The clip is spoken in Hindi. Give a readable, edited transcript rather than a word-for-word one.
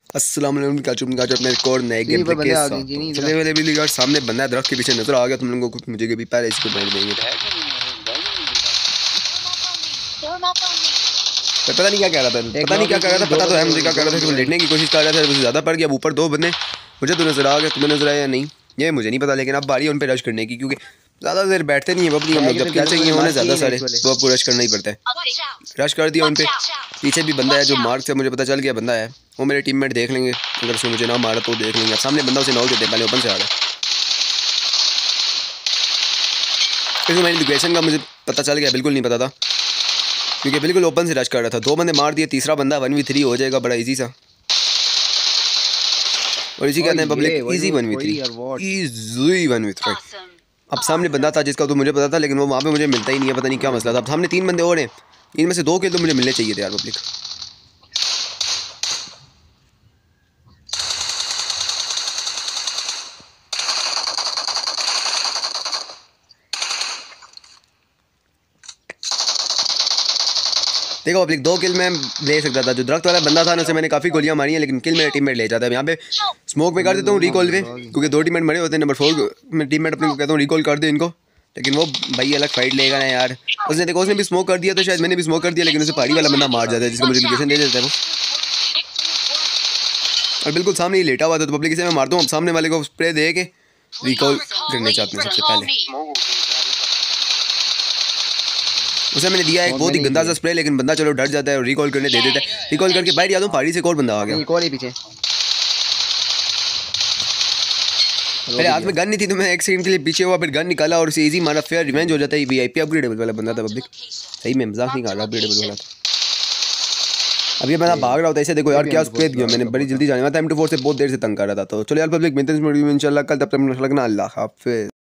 अस्सलाम वालेकुम अपने एक और नए गेम के साथ सबसे पहले भी लीगा सामने बंदा है, दरख्त के पीछे नजर आ गया तुम लोगों को, मुझे भी पहले इसको बैठ देंगे। पता नहीं क्या कह रहा था, पता तो है मुझे क्या कह रहा था कि वो लेटने की कोशिश कर रहा था, मुझे ज़्यादा पड़ गया। अब ऊपर दो बंदे, मुझे तो नजर आ गया, तुम्हें नजर आया या नहीं ये मुझे नहीं पता, लेकिन अब बारी है उन पे रश करने की, क्योंकि ज़्यादा देर बैठते नहीं है पब्लिक हम लोग, जब क्या चाहिए उन्हें ज़्यादा सारे तो आपको रश करना ही पड़ता है। रश कर दिया उन पे, पीछे भी बंदा है जो मार्क से मुझे पता चल गया बंदा है, वो मेरे टीममेट देख लेंगे, अगर उसने मुझे ना मारा तो देख लेंगे। अब सामने बंदा उसे नॉक देते हैं, पहले ओपन से आ रहा है। इसमें मेरी लोकेशन का मुझे पता चल गया, बिल्कुल नहीं पता था क्योंकि बिल्कुल ओपन से रश कर रहा था। दो बंदे मार दिए, तीसरा बंदा 1v3 हो जाएगा, बड़ा इजी सा। और इसी कहते हैं public easy 1v3, easy 1v3। अब सामने बंदा था जिसका तो मुझे पता था, लेकिन वो वहाँ पे मुझे मिलता ही नहीं है, पता नहीं क्या मसला था। अब सामने तीन बंदे और हैं, इनमें से दो के तो मुझे मिलने चाहिए थे यार पब्लिक। देखो पब्लिक, दो किल मैं ले सकता था। जो दरख्त वाला बंदा था ना, उसे मैंने काफ़ी गोलियां मारी हैं, लेकिन किल मेरे टीममेट ले जाता है। यहाँ पे स्मोक में कर देता हूँ रिकॉल पे, क्योंकि दो टीममेट मरे होते हैं। नंबर 4 मैं टीममेट अपने को कहता हूँ रिकॉल कर दे इनको, लेकिन वो भाई अलग फाइट लेगा ना यार। उसने देखो, उसने भी स्मोक कर दिया, तो शायद मैंने भी स्मोक कर दिया, लेकिन उसे पहाड़ी वाला बंदा मार जाता है, जिसका मुझे लोकेशन दे देता है वो, और बिल्कुल सामने ही लेटा हुआ था। तो पब्लिक इसे मैं मारता हूँ। अब सामने वाले को स्प्रे दे के रिकॉल करने चाहते हैं सबसे पहले। उसे मैंने दिया एक बहुत ही गंदा सा स्प्रे, लेकिन बंदा चलो डर जाता है और रिकॉल करने दे देता है। रिकॉल करके बाहर जाता हूँ, पहाड़ी से एक और बंदा आ गया, एक और ही पीछे। मेरे हाथ में गन नहीं थी, तो मैं एक सेकंड के लिए पीछे हुआ, फिर गन निकाला और उसे इजी मारा। फेयर रिवेंज हो जाता है। वीआईपी अपग्रेडेबल वाला बंदा था पब्लिक, सही में मजाक नहीं कर रहा, अपग्रेडेबल वाला था। अब ये बंदा भाग रहा होता है, इसे देखो यार क्या स्प्रे दिया मैंने, बड़ी जल्दी जाने वाला था। M24 से बहुत देर से तंग कर रहा था। तो चलो यार पब्लिक, मिलते हैं इंशाल्लाह कल, तब तक लगना अल्लाह हाफिज़।